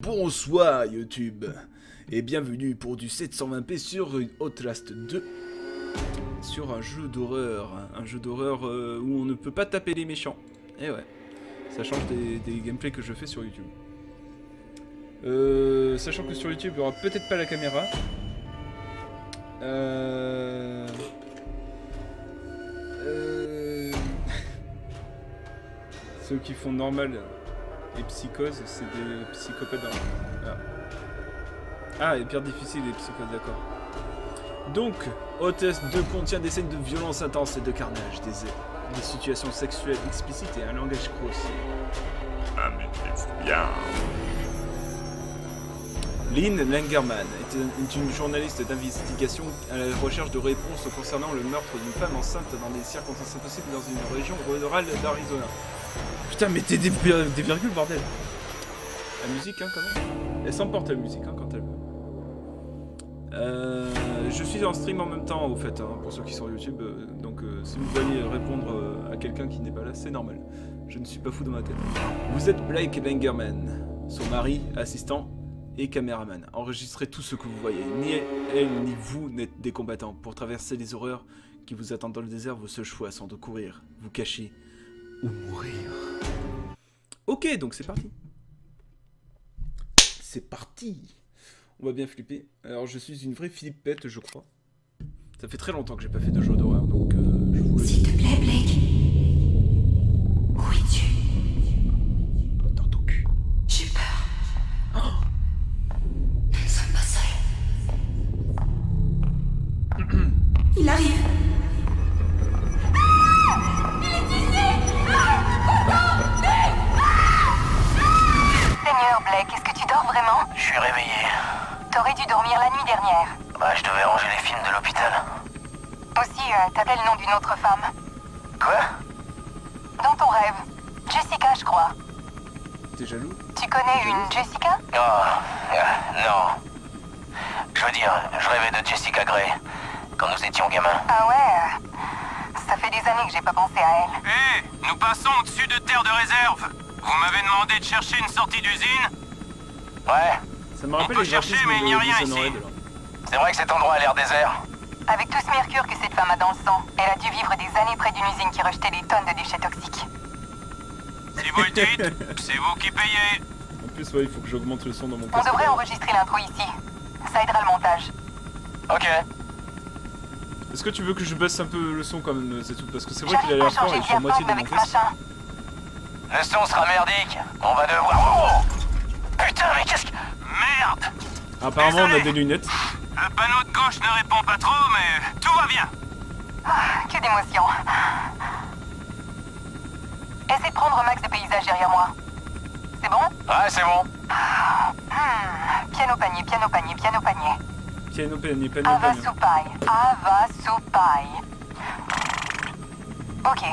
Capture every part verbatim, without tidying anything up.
Bonsoir YouTube et bienvenue pour du sept cent vingt p sur Outlast deux, sur un jeu d'horreur, un jeu d'horreur euh, où on ne peut pas taper les méchants. Et ouais, ça change des, des gameplays que je fais sur YouTube. Euh, sachant que sur YouTube il n'y aura peut-être pas la caméra. Euh... Euh... Ceux qui font normal et psychose, c'est des psychopathes. Ah. ah, et pire difficile, les psychoses, d'accord. Donc, Outlast deux contient des scènes de violence intense et de carnage, des, des situations sexuelles explicites et un langage grossier. Ah, mais bien. Lynn Langermann est, est une journaliste d'investigation à la recherche de réponses concernant le meurtre d'une femme enceinte dans des circonstances impossibles dans une région rurale d'Arizona. Putain, mettez des, des virgules, bordel. La musique, hein, quand même. Elle s'emporte, la musique, hein, quand elle veut. Euh, je suis en stream en même temps, au fait, hein, pour ceux qui sont sur YouTube. Euh, donc, euh, si vous allez répondre euh, à quelqu'un qui n'est pas là, c'est normal. Je ne suis pas fou dans ma tête. Vous êtes Blake Langermann, son mari, assistant et caméraman. Enregistrez tout ce que vous voyez. Ni elle, ni vous n'êtes des combattants. Pour traverser les horreurs qui vous attendent dans le désert, vos seuls choix sont de courir, vous cacher ou mourir. Ok, donc c'est parti. C'est parti. On va bien flipper. Alors je suis une vraie flippette, je crois. Ça fait très longtemps que j'ai pas fait de jeu d'horreur, donc euh, je vous laisse. S'il te plaît, Blake. Où es-tu? Dans ton cul. J'ai peur. Oh, Nous ne sommes pas seuls. Il arrive. Seigneur Blake, est-ce que tu dors vraiment? Je suis réveillé. T'aurais dû dormir la nuit dernière. Bah, je devais ranger les films de l'hôpital. Aussi, euh, t'avais le nom d'une autre femme. Quoi? Dans ton rêve. Jessica, je crois. t'es jaloux? Tu connais une Jessica? Oh, euh, non. Je veux dire, je rêvais de Jessica Gray, quand nous étions gamins. Ah ouais, euh, ça fait des années que j'ai pas pensé à elle. Hé, hey, nous passons au-dessus de terre de réserve. Vous m'avez demandé de chercher une sortie d'usine? Ouais, Ça me On rappelle peut les chercher, graphismes mais il n'y a de rien Dishonored, ici. là. c'est vrai que cet endroit a l'air désert. Avec tout ce mercure que cette femme a dans le sang, elle a dû vivre des années près d'une usine qui rejetait des tonnes de déchets toxiques. Si vous le dites, c'est vous qui payez. En plus, ouais, il faut que j'augmente le son dans mon On casque. devrait enregistrer l'intro ici. Ça aidera le montage. Ok. Est-ce que tu veux que je baisse un peu le son quand même, c'est tout? Parce que c'est vrai qu'il a J'arrive pas à l'air fort changer et de je suis à moitié de diaphragme mon avec ce casque. machin. Le son sera merdique. On va devoir... Oh, putain, mais qu'est-ce que... Merde. Apparemment, on a Désolé. des lunettes. Le panneau de gauche ne répond pas trop, mais tout va bien. Ah, que d'émotion. Essaie de prendre un max de paysages derrière moi. C'est bon? Ouais, c'est bon. Hmm. Piano panier, piano panier, piano panier. Piano, piano, piano, Ava piano. Supai, Ava Supai. Ok.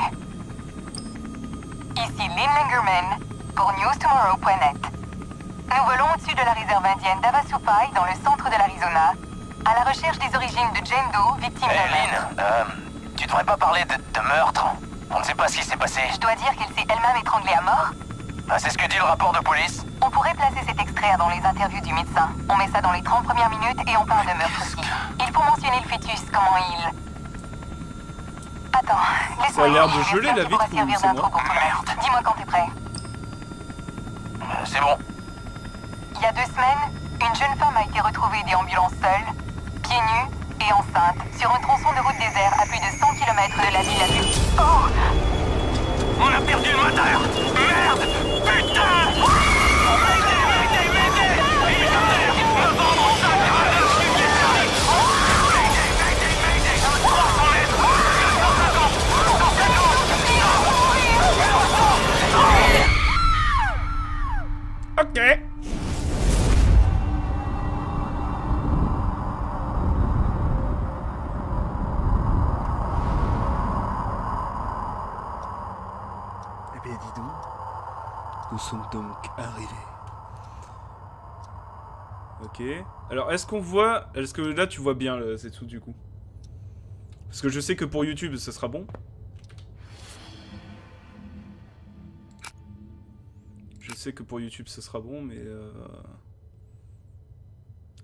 Ici Lynn Langermann pour news tomorrow point net. Nous volons au-dessus de la réserve indienne d'Avasupai dans le centre de l'Arizona, à la recherche des origines de Jane Doe, victime Hé, d'un Lynn, meurtre. euh, tu devrais pas parler de, de meurtre. On ne sait pas ce qui s'est passé. Je dois dire qu'elle s'est elle-même étranglée à mort. Ah, c'est ce que dit le rapport de police. On pourrait placer cet extrait dans les interviews du médecin. On met ça dans les trente premières minutes et on parle de meurtre aussi. Il faut mentionner le fœtus, comment il... Attends, laisse-moi... Ça a l'air de écrire geler, ça la qui pourra vitre, ou servir c'est d'intro moi? pour tout le reste. Dis-moi quand t'es prêt. Euh, c'est bon. Il y a deux semaines, une jeune femme a été retrouvée déambulant seule, pieds nus et enceinte, sur un tronçon de route désert à plus de cent kilomètres de la ville la plus... Oh! On a perdu le moteur. Merde. Putain. M'aidez, m'aidez, m'aidez. Hélicoptère, me vendre au sac. M'aidez, m'aidez, m'aidez. trois cents mètres. deux cent cinquante. deux cent cinquante. Ok. Eh bien, dis donc, nous sommes donc arrivés. Ok. Alors, est-ce qu'on voit... Est-ce que là, tu vois bien le Zetsu, du coup? Parce que je sais que pour YouTube, ça sera bon. Je sais que pour YouTube, ce sera bon, mais... Euh...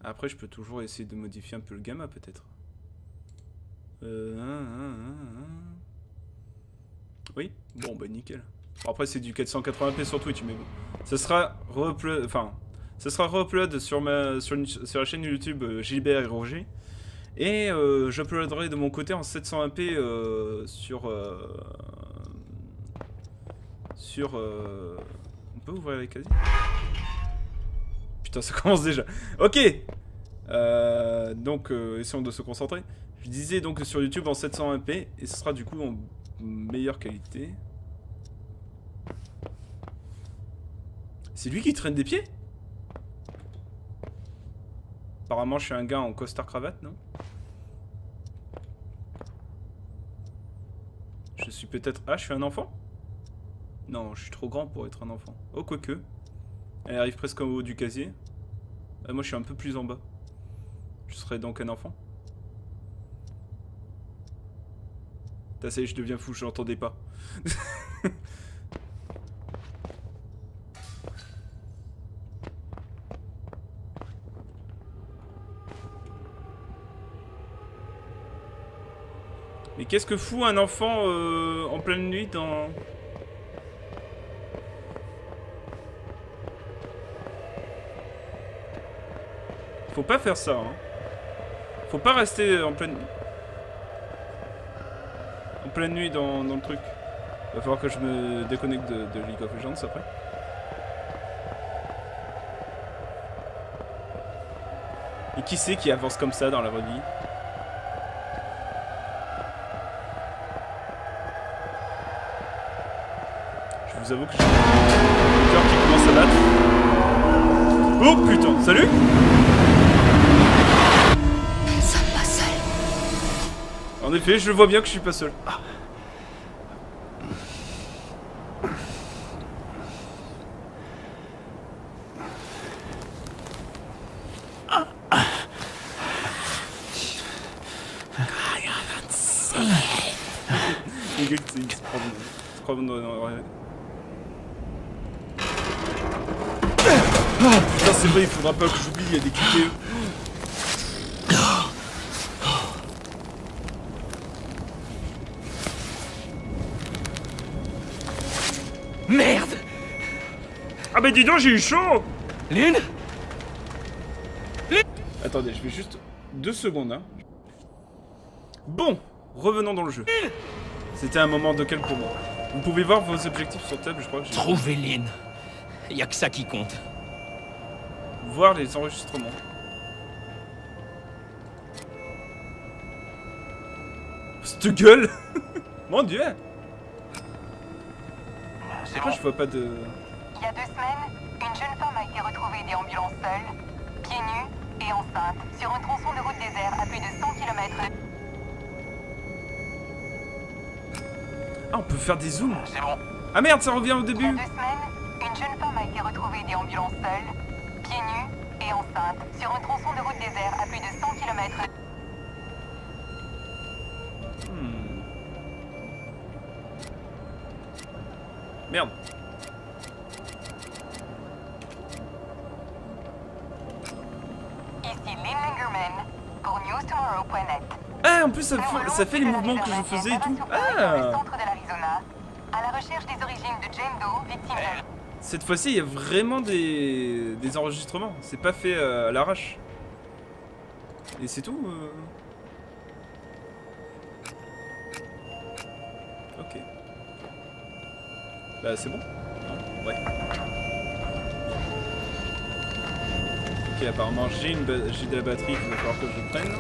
Après, je peux toujours essayer de modifier un peu le gamma, peut-être. Euh, hein, hein, hein, hein. Oui, bon, bah nickel. Bon, après, c'est du quatre cent quatre-vingts p sur Twitch, mais bon. Ça sera re-upload, enfin, ça sera re-upload sur, ma, sur, une, sur la chaîne YouTube euh, Gilbert et Roger. Et euh, j'uploaderai de mon côté en sept cent vingt p euh, sur... Euh, sur... Euh, on peut ouvrir les casiers? Putain, ça commence déjà. Ok. Euh, donc, euh, essayons de se concentrer. Je disais donc sur YouTube en sept cent vingt p et ce sera du coup en meilleure qualité. C'est lui qui traîne des pieds? Apparemment, je suis un gars en costard cravate, non? Je suis peut-être... Ah, je suis un enfant? Non, je suis trop grand pour être un enfant. Oh, quoique. Elle arrive presque au haut du casier. Ah, moi, je suis un peu plus en bas. Je serais donc un enfant. T'as ça y est, je deviens fou, je l'entendais pas. Mais qu'est-ce que fout un enfant euh, en pleine nuit dans... Faut pas faire ça, hein. Faut pas rester en pleine... En pleine nuit dans, dans le truc. Va falloir que je me déconnecte de, de League of Legends après. Et qui c'est qui avance comme ça dans la vraie vie? Je vous avoue que j'ai le cœur qui commence à battre. Oh putain, salut! Nous ne sommes pas seuls. En effet, je vois bien que je suis pas seul. Ah. Les gars, ils se prennent... Ils se prennent dans... Ah putain, c'est vrai, il faudra pas que j'oublie, il y a des Q T E. Merde! Ah bah dis donc, j'ai eu chaud! Lynn? Attendez, je vais juste deux secondes, hein. Bon, revenons dans le jeu. C'était un moment de calme pour moi. Vous pouvez voir vos objectifs sur table, je crois que j'ai... Trouver Lynn. Y a que ça qui compte. Voir les enregistrements. Cette gueule. Mon dieu. C'est Pourquoi bon. je vois pas de... Il y a deux semaines, une jeune femme a été retrouvée déambulant seule, pieds nus et enceinte, sur un tronçon de route désert à plus de cent kilomètres. Ah, on peut faire des zooms. C'est bon. Ah merde, ça revient au Il y a début. deux semaines, une jeune femme a été retrouvée déambulant seule, pieds nus et enceinte, sur un tronçon de route désert à plus de cent kilomètres. Hmm. Merde. Ici Lynn Lingerman pour news tomorrow point net. Ah, en plus, ça, fait- ça fait les mouvements que je faisais et tout. Dans le Ah. centre de l'Arizona, à la recherche des origines de Jane Doe, victime de... Cette fois-ci, il y a vraiment des, des enregistrements. C'est pas fait euh, à l'arrache. Et c'est tout. euh. Ok. Bah, c'est bon. Non, ouais. Ok, apparemment, j'ai une ba- j'ai de la batterie qu'il va falloir que je prenne.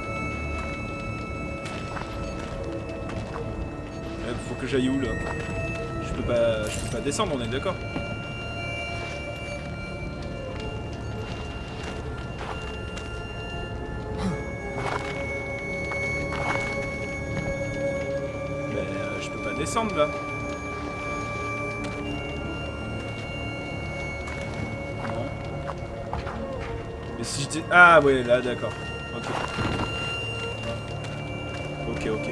Euh, faut que j'aille où là? Je peux pas, je peux pas descendre, on est d'accord? Mais euh, je peux pas descendre là. Non. Mais si j'étais... Ah ouais, là d'accord. Ok. Ok, ok.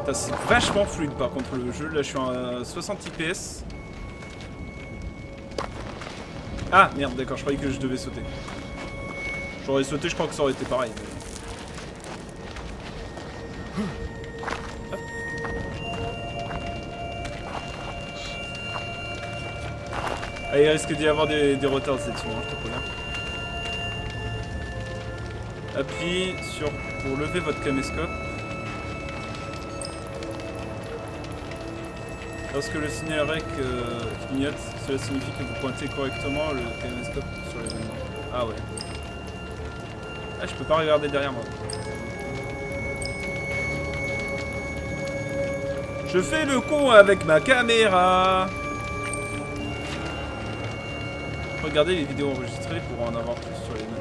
C'est vachement fluide par contre le jeu. Là, je suis à soixante I P S. Ah merde, d'accord, je croyais que je devais sauter. J'aurais sauté, je crois que ça aurait été pareil. Mais... Ah, il risque d'y avoir des, des retards cette dessus, hein, je te préviens. Appuie sur pour lever votre caméscope. Lorsque le signal R E C euh, clignote, cela signifie que vous pointez correctement le caméscope sur l'événement. Ah ouais. Ah, je peux pas regarder derrière moi. Je fais le con avec ma caméra. Regardez les vidéos enregistrées pour en avoir plus sur l'événement.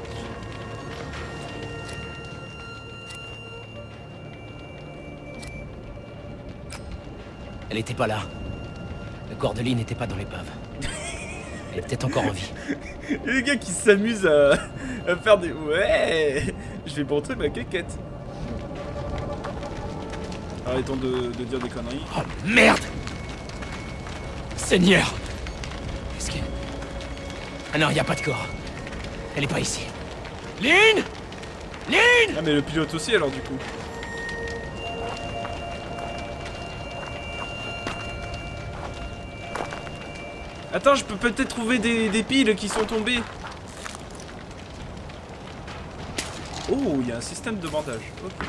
Elle était pas là. Le corps de Lynn n'était pas dans l'épave. Elle est peut-être encore en vie. Il y a des gars qui s'amusent à, à faire des... Ouais, je vais montrer ma quéquette. Arrêtons de, de dire des conneries. Oh merde! Seigneur! Qu'est-ce que... Ah non, il n'y a pas de corps. Elle est pas ici. Lynn! Lynn! Ah mais le pilote aussi alors du coup. Attends, je peux peut-être trouver des, des piles qui sont tombées. Oh, il y a un système de bandage. Ok.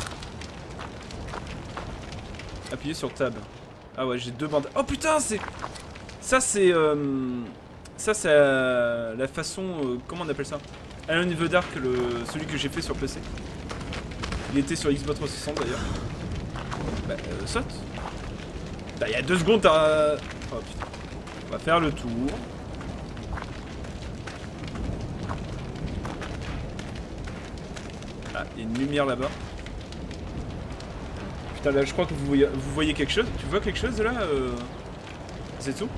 Appuyez sur Tab. Ah ouais, j'ai deux bandages. Oh putain, c'est... Ça, c'est... Euh... Ça, c'est euh, la façon... Euh, comment on appelle ça? Alone in the Dark, le... celui que j'ai fait sur P C. Il était sur Xbox trois cent soixante d'ailleurs. Bah, euh, saute. Bah, il y a deux secondes, t'as... Oh putain. On va faire le tour. Ah, il y a une lumière là-bas. Putain, là, je crois que vous voyez, vous voyez quelque chose. Tu vois quelque chose là euh... C'est tout.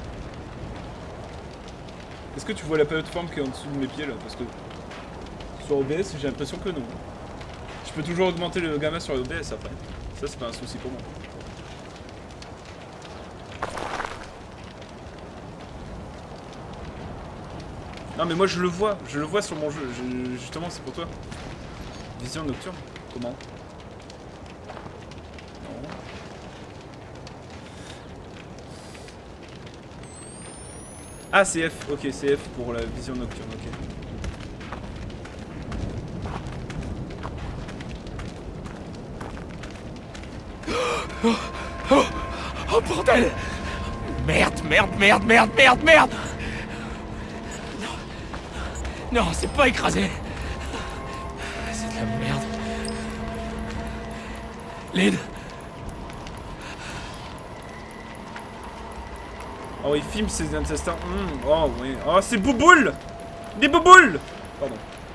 Est-ce que tu vois la plateforme qui est en dessous de mes pieds là? Parce que sur O B S, j'ai l'impression que non. Je peux toujours augmenter le gamma sur O B S après. Ça, c'est pas un souci pour moi. Non mais moi je le vois, je le vois sur mon jeu, je, justement c'est pour toi. Vision nocturne, comment? Non. Ah c'est F, ok c'est F pour la vision nocturne, ok. Oh, oh, oh bordel! Merde, merde, merde, merde, merde, merde! Non, c'est pas écrasé. C'est de la merde. Lynn. Oh, il filme ses intestins. Mmh. Oh, oui. Oh, c'est Bouboule! Des Bouboules! Pardon.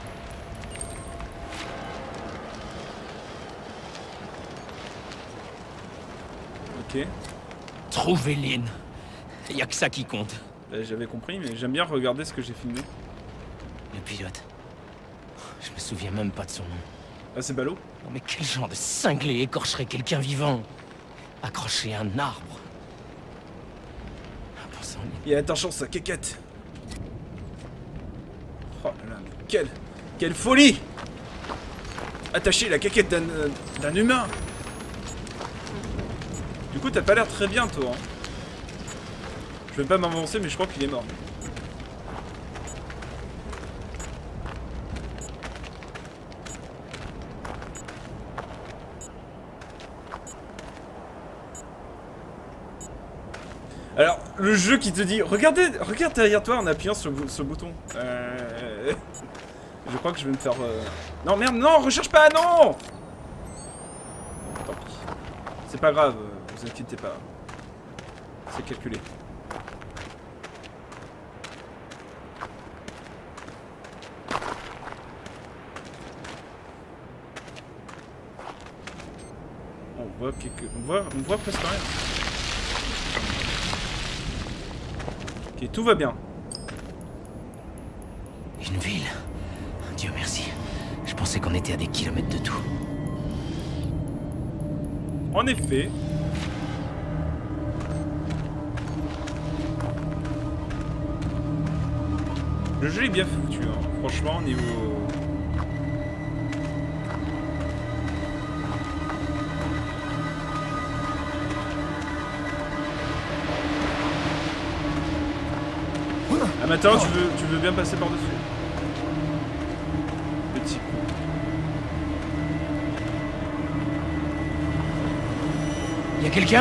Ok. Trouver Lynn. Y a que ça qui compte. Bah, j'avais compris, mais j'aime bien regarder ce que j'ai filmé. Le pilote. Je me souviens même pas de son nom. Ah, c'est ballot. Non mais quel genre de cinglé écorcherait quelqu'un vivant? Accroché à un arbre. Ah, pour ça, on est... Et attention, sa quéquette. Oh là là, mais quelle... Quelle folie! Attacher la quéquette d'un euh, d'un humain. Du coup, t'as pas l'air très bien, toi. Hein. Je vais pas m'avancer, mais je crois qu'il est mort. Alors, le jeu qui te dit, regardez, regarde derrière toi en appuyant sur le, sur le bouton. Euh... Je crois que je vais me faire... Euh... Non, merde, non, recherche pas, non. Tant pis. C'est pas grave, vous inquiétez pas. C'est calculé. On voit quelques... On voit, on voit presque rien. Ok, tout va bien. Une ville. Dieu merci. Je pensais qu'on était à des kilomètres de tout. En effet. Le jeu est bien foutu, hein. Franchement, niveau... Ah, maintenant, tu veux, tu veux bien passer par-dessus. Petit coup. Y'a quelqu'un?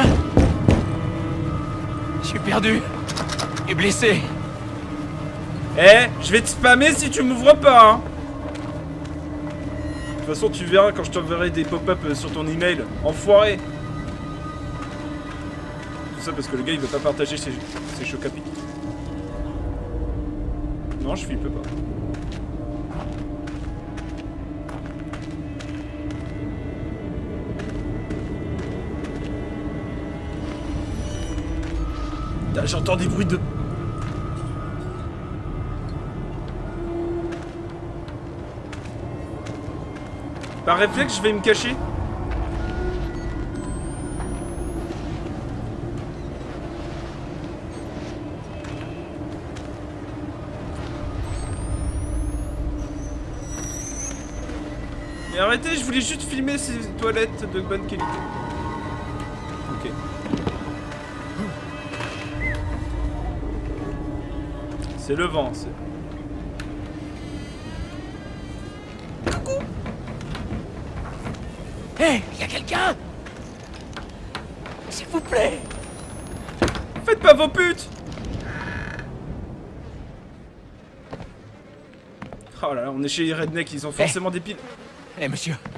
Je suis perdu. Et blessé. Eh, je vais te spammer si tu m'ouvres pas, hein. De toute façon, tu verras quand je t'enverrai des pop-up sur ton email. Enfoiré. Tout ça parce que le gars, il veut pas partager ses, ses chocs à pic. Non, je flippe pas. J'entends des bruits de... Par réflexe, je vais me cacher. Mais arrêtez, je voulais juste filmer ces toilettes de bonne qualité. Ok. C'est le vent, c'est... Hé, hey, y a quelqu'un? S'il vous plaît. Faites pas vos putes. Oh là là, on est chez les rednecks, ils ont forcément hey. des piles. Hé hey, monsieur,